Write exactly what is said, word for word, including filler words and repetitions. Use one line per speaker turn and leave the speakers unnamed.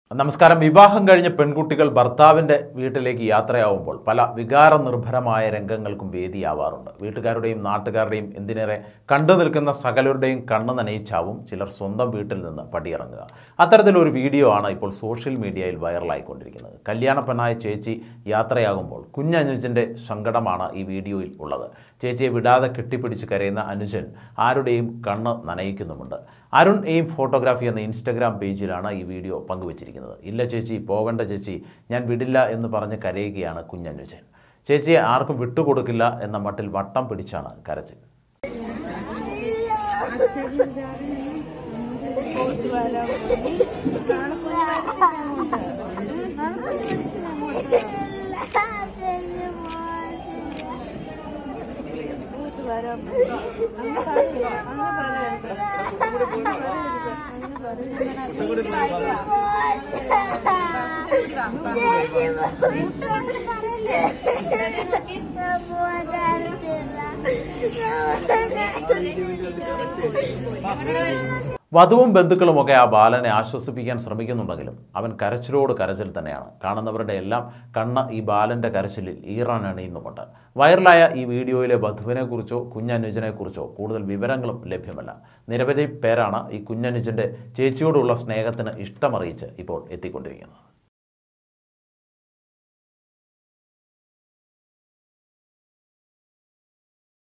നമസ്കാരം. വിവാഹം കഴിഞ്ഞ പെൺകുട്ടികൾ ഭർത്താവിൻ്റെ വീട്ടിലേക്ക് യാത്രയാവുമ്പോൾ പല വികാര നിർഭരമായ രംഗങ്ങൾക്കും വേദിയാവാറുണ്ട്. വീട്ടുകാരുടെയും നാട്ടുകാരുടെയും എന്തിനേറെ കണ്ടു നിൽക്കുന്ന സകലരുടെയും കണ്ണ് നനയിച്ചാവും ചിലർ സ്വന്തം വീട്ടിൽ നിന്ന് പടിയിറങ്ങുക. അത്തരത്തിലൊരു വീഡിയോ ആണ് ഇപ്പോൾ സോഷ്യൽ മീഡിയയിൽ വൈറലായിക്കൊണ്ടിരിക്കുന്നത്. കല്യാണപ്പെണ്ണായ ചേച്ചി യാത്രയാകുമ്പോൾ കുഞ്ഞനുജൻ്റെ സങ്കടമാണ് ഈ വീഡിയോയിൽ ഉള്ളത്. ചേച്ചിയെ വിടാതെ കെട്ടിപ്പിടിച്ച് കരയുന്ന അനുജൻ ആരുടെയും കണ്ണ് നനയിക്കുന്നുമുണ്ട്. അരുൺ എയിം ഫോട്ടോഗ്രാഫി എന്ന ഇൻസ്റ്റഗ്രാം പേജിലാണ് ഈ വീഡിയോ പങ്കുവച്ചിരിക്കുന്നത്. ഇല്ല ചേച്ചി, പോകണ്ട ചേച്ചി, ഞാൻ വിടില്ല എന്ന് പറഞ്ഞ് കരയുകയാണ് കുഞ്ഞനുജൻ. ചേച്ചിയെ ആർക്കും വിട്ടുകൊടുക്കില്ല എന്ന മട്ടിൽ വട്ടം പിടിച്ചാണ് കരച്ചിൽ. വധുവും ബന്ധുക്കളുമൊക്കെ ആ ബാലനെ ആശ്വസിപ്പിക്കാൻ ശ്രമിക്കുന്നുണ്ടെങ്കിലും അവൻ കരച്ചിലോട് കരച്ചിൽ തന്നെയാണ്. കാണുന്നവരുടെ എല്ലാം കണ്ണ് ഈ ബാലൻ്റെ കരച്ചിലിൽ ഈറാൻ അണിയുന്നുമുണ്ട്. വൈറലായ ഈ വീഡിയോയിലെ വധുവിനെക്കുറിച്ചോ കുഞ്ഞനുജനെക്കുറിച്ചോ കൂടുതൽ വിവരങ്ങളും ലഭ്യമല്ല. നിരവധി പേരാണ് ഈ കുഞ്ഞനുജൻ്റെ ചേച്ചിയോടുള്ള സ്നേഹത്തിന് ഇഷ്ടമറിയിച്ച് ഇപ്പോൾ എത്തിക്കൊണ്ടിരിക്കുന്നത്.